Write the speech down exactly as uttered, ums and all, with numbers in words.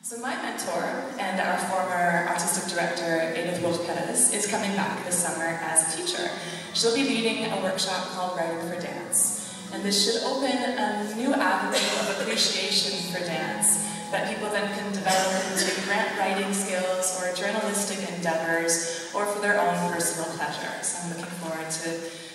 So my mentor and our former artistic director, Edith Perez, is coming back this summer as a teacher. She'll be leading a workshop called Writing for Dance. And this should open a new avenue of appreciation for dance that people then can develop into grant writing skills or journalistic endeavors or for their own personal pleasure. So I'm looking forward to